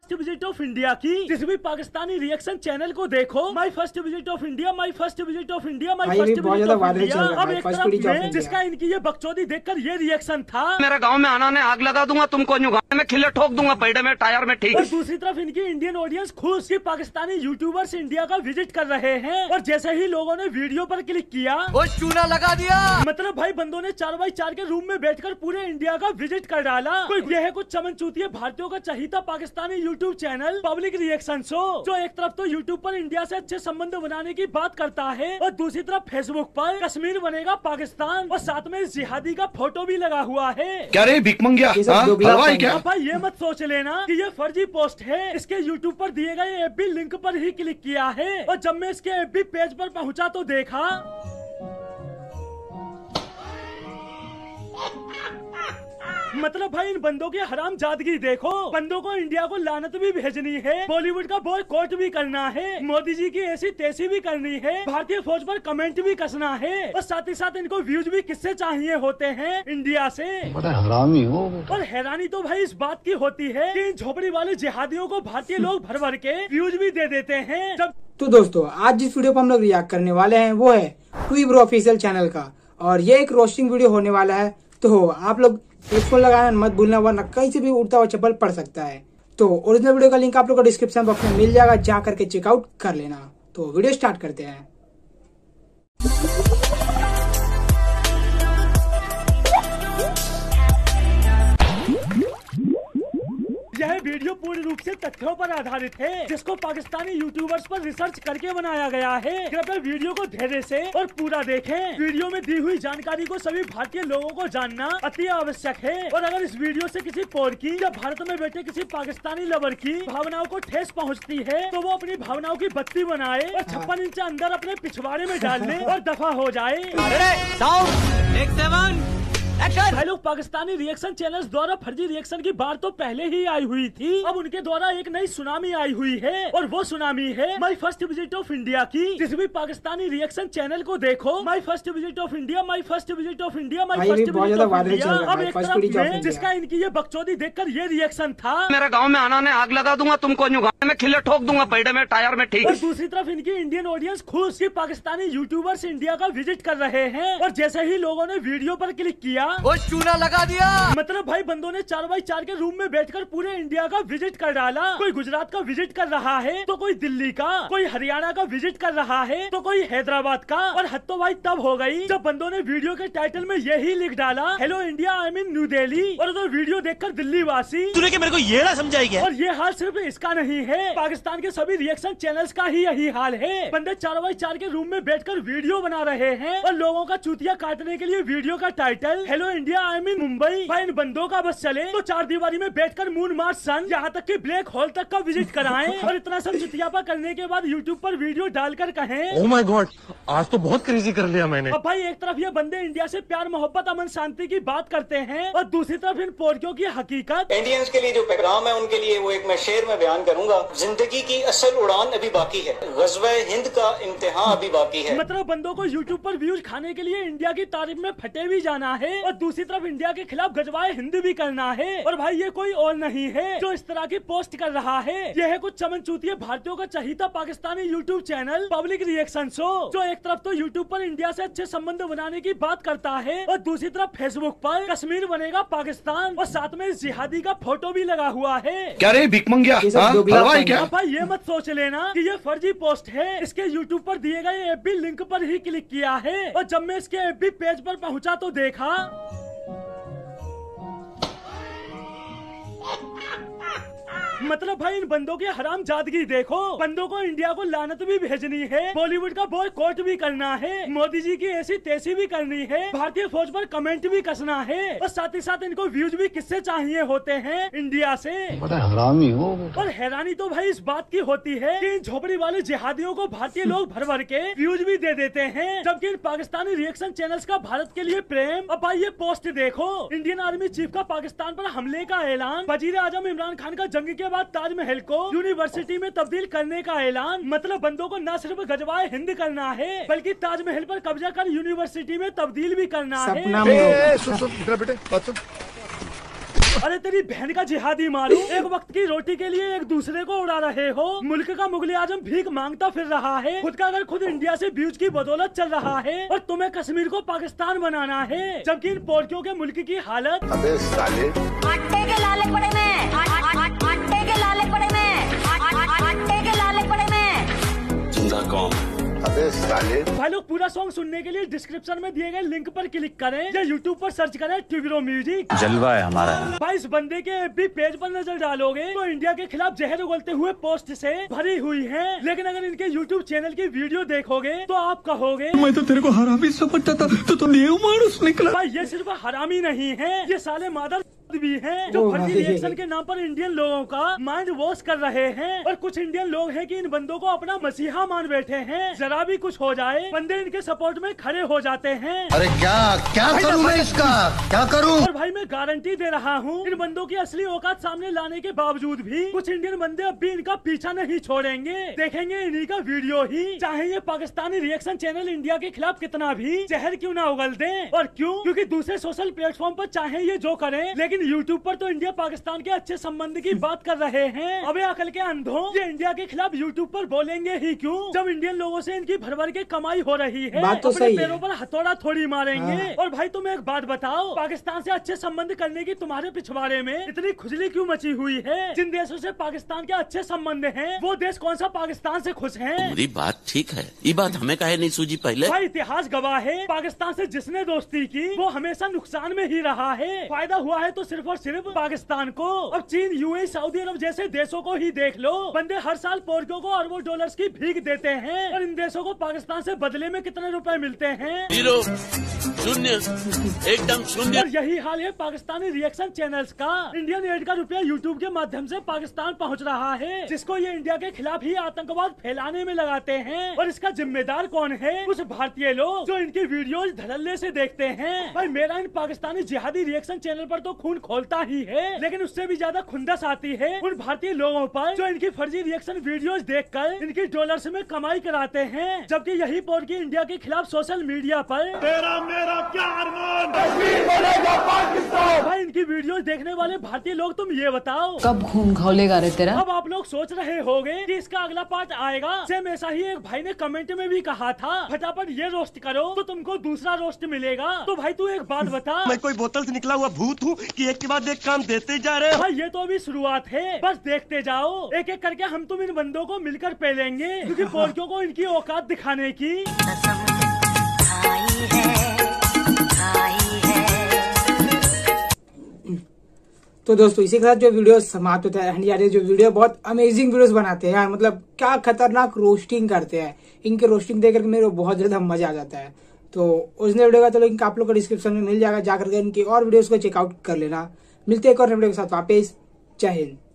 Visit of India की जिस भी पाकिस्तानी रिएक्शन चैनल को देखो, my first visit of India, my first visit of India, my first visit of India. अब एक तरफ में जिसका इनकी ये बकचोदी देखकर ये रिएक्शन था, मेरे गांव में आना ने आग लगा दूंगा, तुमको न्यूगाने में खिल्ले ठोक दूंगा, पेड़े में टायर में, ठीक। और दूसरी तरफ इनकी इंडियन ऑडियंस खुश कि पाकिस्तानी यूट्यूबर्स इंडिया का विजिट कर रहे हैं। और जैसे ही लोगों ने वीडियो पर क्लिक किया, वो चूना लगा दिया। मतलब भाई बंदों ने 4x4 के रूम में बैठकर पूरे इंडिया का विजिट कर डाला। कोई यह है कुछ चमन चूतिए भारतीयों का चहीता Pakistani YouTube channel public reaction show, जो एक तरफ तो यूट्यूब पर इंडिया से अच्छे संबंध बनाने की बात करता है और दूसरी तरफ फेसबुक पर कश्मीर बनेगा पाकिस्तान और साथ में जिहादी का फोटो भी लगा हुआ है। क्या रे भिख मंगिया, हलवाई क्या? भाई ये मत सोच लेना कि ये फर्जी पोस्ट है। इसके यूट्यूब पर दिए गए एफबी लिंक पर ही क्लिक किया है और जब मैं इसके एफबी पेज पर पहुंचा तो देखा मतलब भाई इन बंदों की हराम जादगी देखो। बंदों को इंडिया को लानत भी भेजनी है, बॉलीवुड का बॉयकॉट भी करना है, मोदी जी की ऐसी तैसी भी करनी है, भारतीय फौज पर कमेंट भी कसना है और साथ ही साथ इनको व्यूज भी किससे चाहिए होते हैं? इंडिया से। बड़ा हरामी हो। और हैरानी तो भाई इस बात की होती है कि इन झोपड़ी वाले जिहादियों को भारतीय लोग भर भर के व्यूज भी दे देते हैं। जब तो दोस्तों आज जिस वीडियो पर हम लोग रिएक्ट करने वाले हैं वो है टू ब्रो ऑफिशियल चैनल का और ये एक रोस्टिंग वीडियो होने वाला है। तो आप लोग हेडफोन लगाना मत भूलना वरना कहीं से भी उड़ता हुआ चप्पल पड़ सकता है। तो ओरिजिनल वीडियो का लिंक आप लोग को डिस्क्रिप्शन बॉक्स में मिल जाएगा, जा करके चेकआउट कर लेना। तो वीडियो स्टार्ट करते हैं। यह वीडियो पूर्ण रूप से तथ्यों पर आधारित है जिसको पाकिस्तानी यूट्यूबर्स पर रिसर्च करके बनाया गया है। कृपया वीडियो को धैर्य से और पूरा देखें। वीडियो में दी हुई जानकारी को सभी भारतीय लोगों को जानना अति आवश्यक है और अगर इस वीडियो से किसी पोर की या भारत में बैठे किसी पाकिस्तानी लवर की भावनाओं को ठेस पहुंचती है तो वो अपनी भावनाओं की बत्ती बनाए और 56 इंच अंदर अपने पिछवाड़े में डाल ले और दफा हो जाए। भाई लोग पाकिस्तानी रिएक्शन चैनल्स द्वारा फर्जी रिएक्शन की बात तो पहले ही आई हुई थी, अब उनके द्वारा एक नई सुनामी आई हुई है और वो सुनामी है my first visit of India की। जिस भी पाकिस्तानी रिएक्शन चैनल को देखो, my first visit of India, my first visit of India, my first visit of India. अब एक तरफ में जिसका इनकी ये बकचोदी देखकर ये रिएक्शन था, मेरे गाँव में आना ने आग लगा दूंगा, तुमको न्यूगाने में खिल्ले ठोक दूंगा, पेड़े में टायर में, ठीक। और दूसरी तरफ इनकी इंडियन ऑडियंस खुश कि पाकिस्तानी यूट्यूबर्स इंडिया का विजिट कर रहे हैं और जैसे ही लोगों ने वीडियो पर क्लिक किया, वो चूना लगा दिया। मतलब भाई बंदों ने 4x4 के रूम में बैठकर पूरे इंडिया का विजिट कर डाला। कोई गुजरात का विजिट कर रहा है तो कोई दिल्ली का, कोई हरियाणा का विजिट कर रहा है तो कोई हैदराबाद का। और हद तो भाई तब हो गई जब बंदों ने वीडियो के टाइटल में यही लिख डाला, hello India I mean New Delhi. और उधर वीडियो देखकर दिल्ली वासी तूने कि मेरे को ये ना समझाई गया। और ये हाल सिर्फ इसका नहीं है, पाकिस्तान के सभी रिएक्शन चैनल्स का ही यही हाल है। बंदे 4x4 के रूम में बैठकर वीडियो बना रहे हैं और लोगों का चूतिया काटने के लिए वीडियो का title hello India I mean Mumbai. भाई इन बंदों का बस चले तो चार दीवारी में बैठकर मून मार्च सन यहाँ तक कि ब्लैक होल तक का विजिट कराएं और इतना सब चितियापा करने के बाद यूट्यूब पर वीडियो डालकर कहें ओह माय गॉड आज तो बहुत क्रेजी कर लिया मैंने। अब भाई एक तरफ ये बंदे इंडिया से प्यार मोहब्बत अमन शांति की बात करते हैं और दूसरी तरफ इन पोरकियों की हकीकत। इंडियंस के लिए जो पैगाम है उनके लिए वो एक मैं शेर में बयान करूंगा, जिंदगी की असल उड़ान अभी बाकी है, ग़ज़वा हिंद का इम्तिहान अभी बाकी है। मतलब बंदों को यूट्यूब पर व्यूज खाने के लिए इंडिया की तारीफ में फटे भी जाना है और दूसरी तरफ इंडिया के खिलाफ गजवाए हिंद भी करना है। और भाई ये कोई और नहीं है जो इस तरह की पोस्ट कर रहा है, यह है कुछ चमन चूतिए भारतीयों का चहीता Pakistani YouTube channel public reaction show, जो एक तरफ तो यूट्यूब पर इंडिया से अच्छे संबंध बनाने की बात करता है और दूसरी तरफ फेसबुक पर कश्मीर बनेगा पाकिस्तान और साथ में जिहादी का फोटो भी लगा हुआ है। क्या रे भिख मंगिया, हलवाई क्या? भाई ये मत सोच लेना कि ये फर्जी पोस्ट है। इसके यूट्यूब पर दिए गए एफबी लिंक पर ही क्लिक किया है और जब मैं इसके एफबी पेज पर पहुंचा तो देखा मतलब भाई इन बंदों की हराम जादगी देखो। बंदों को इंडिया को लानत भी भेजनी है, बॉलीवुड का बॉयकॉट भी करना है, मोदी जी की ऐसी तैसी भी करनी है, भारतीय फौज पर कमेंट भी कसना है और साथ ही साथ इनको व्यूज भी किससे चाहिए होते हैं? इंडिया से। बड़ा हरामी हो। और हैरानी तो भाई इस बात की होती है कि इन झोपड़ी वाले जिहादियों को भारतीय लोग भर भर के व्यूज भी दे देते हैं, जबकि इन पाकिस्तानी रिएक्शन चैनल्स का भारत के लिए प्रेम। अब भाई ये पोस्ट देखो, इंडियन आर्मी चीफ का पाकिस्तान पर हमले का ऐलान, वजीर आजम इमरान खान का जंग के बाद ताजमहल को यूनिवर्सिटी में तब्दील करने का ऐलान। मतलब बंदों को न सिर्फ गजवाए हिंद करना है बल्कि ताजमहल पर कब्जा कर यूनिवर्सिटी में तब्दील भी करना है। सपना में सुन बेटे बात सुन। अरे तेरी बहन का जिहादी मारू, एक वक्त की रोटी के लिए एक दूसरे को उड़ा रहे हो। मुल्क का मुगल आजम भीख मांगता फिर रहा है, खुद का अगर खुद इंडिया से व्यूज की बदौलत चल रहा है, और तुम्हें कश्मीर को पाकिस्तान बनाना है, जबकि इन पोर्कियों के मुल्क की हालत। अबे साले आटे के लाले पड़े में, आटे के लाले पड़े में, आटे के लाले पड़े में। जिंदा कौम। अबे साले भाई लोग पूरा सॉन्ग सुनने के लिए डिस्क्रिप्शन में दिए गए लिंक पर क्लिक करें या यूट्यूब पर सर्च करें ट्यूबिरो म्यूजिक। जलवा है हमारा। भाई इस बंदे के एफबी पेज पर नजर डालोगे तो इंडिया के खिलाफ जहर उगलते हुए पोस्ट से भरी हुई है, लेकिन अगर इनके यूट्यूब चैनल की वीडियो देखोगे तो आप कहोगे मैं तो तेरे को हरामी समझता था, तो तुम मानुस निकला। भाई ये सिर्फ हरामी नहीं है, ये साले मादर भी हैं जो फर्जी रिएक्शन के नाम पर इंडियन लोगों का माइंड वॉश कर रहे हैं। और कुछ इंडियन लोग हैं कि इन बंदों को अपना मसीहा मान बैठे हैं, जरा भी कुछ हो जाए बंदे इनके सपोर्ट में खड़े हो जाते हैं। अरे क्या करूं मैं इसका, क्या करूं? और भाई मैं गारंटी दे रहा हूँ इन बंदों की असली औकात सामने लाने के बावजूद भी कुछ इंडियन बंदे अब भी इनका पीछा नहीं छोड़ेंगे, देखेंगे इन्हीं का वीडियो ही, चाहे ये पाकिस्तानी रिएक्शन चैनल इंडिया के खिलाफ कितना भी जहर क्यों ना उगल दे। और क्यों? क्योंकि दूसरे सोशल प्लेटफॉर्म पर चाहे ये जो करें, लेकिन यूट्यूब पर तो इंडिया पाकिस्तान के अच्छे संबंध की बात कर रहे हैं। अबे अकल के अंधों, ये इंडिया के खिलाफ यूट्यूब पर बोलेंगे ही क्यों जब इंडियन लोगों से इनकी भर भर के कमाई हो रही है। बात तो अपने सही पैरों है। पर हथौड़ा थोड़ी मारेंगे। और भाई तुम्हें एक बात बताओ, पाकिस्तान से अच्छे संबंध करने की तुम्हारे पिछवाड़े में इतनी खुजली क्यों मची हुई है? जिन देशों से पाकिस्तान के अच्छे संबंध हैं, वो देश कौन सा पाकिस्तान से खुश हैं? पूरी बात ठीक है, ये बात हमें काहे नहीं सूझी पहले? भाई इतिहास गवाह है, पाकिस्तान से जिसने दोस्ती की वो हमेशा नुकसान में ही रहा है। फायदा हुआ है तो सिर्फ और सिर्फ पाकिस्तान को। अब चीन, यूएई, सऊदी अरब जैसे देशों को ही देख लो, बंदे हर साल पोर्कियों को अरबों डॉलर्स की भीख देते हैं, और इन देशों को पाकिस्तान से बदले में कितने रुपए मिलते हैं? जीरो, शून्य, एकदम शून्य। और यही हाल है पाकिस्तानी रिएक्शन चैनल्स का। इंडियन एड का रुपया यूट्यूब के माध्यम से पाकिस्तान पहुंच रहा है, जिसको ये इंडिया के खिलाफ ही आतंकवाद फैलाने में लगाते हैं। और इसका जिम्मेदार कौन है? कुछ भारतीय लोग जो इनकी वीडियोज धड़ल्ले से देखते हैं। भाई मेरा इन पाकिस्तानी जिहादी रिएक्शन चैनल पर तो खून खोलता ही है, लेकिन उससे भी ज्यादा खुंदस आती है उन भारतीय लोगों पर जो इनकी फर्जी रिएक्शन वीडियोज देखकर इनकी डॉलर्स में कमाई कराते हैं, जबकि यही पोर्की इंडिया के खिलाफ सोशल मीडिया पर तेरा मेरा क्या अरमान भाई इनकी वीडियोज देखने वाले भारतीय लोग, तुम ये बताओ कब खून खौलेगा रे तेरा? अब आप लोग सोच रहे होंगे कि इसका अगला पार्ट आएगा। सेम ऐसा ही एक भाई ने कमेंट में भी कहा था, फटाफट ये रोस्ट करो तो तुमको दूसरा रोस्ट मिलेगा। तो भाई तू एक बात बता, मैं कोई बोतल से निकला हुआ भूत हूँ कि एक के बाद एक काम देते जा रहे हो? भाई ये तो अभी शुरुआत है, बस देखते जाओ। एक एक करके हम तुम इन बंदों को मिलकर पेलेंगे, क्योंकि पोर्कियों को इनकी औकात दिखाने की। तो दोस्तों इसी के साथ जो वीडियो समाप्त होता है। यार ये जो वीडियो बहुत अमेजिंग वीडियोस बनाते हैं यार, मतलब क्या खतरनाक रोस्टिंग करते हैं। इनके रोस्टिंग देख करके मेरे को बहुत ज्यादा मजा आ जाता है। तो ओरिजिनल वीडियो का तो लिंक आप लोग को डिस्क्रिप्शन में मिल जाएगा, जाकर के इनकी और वीडियोस को चेकआउट कर लेना। मिलते हैं एक और वीडियो के साथ वापस। जय हिंद।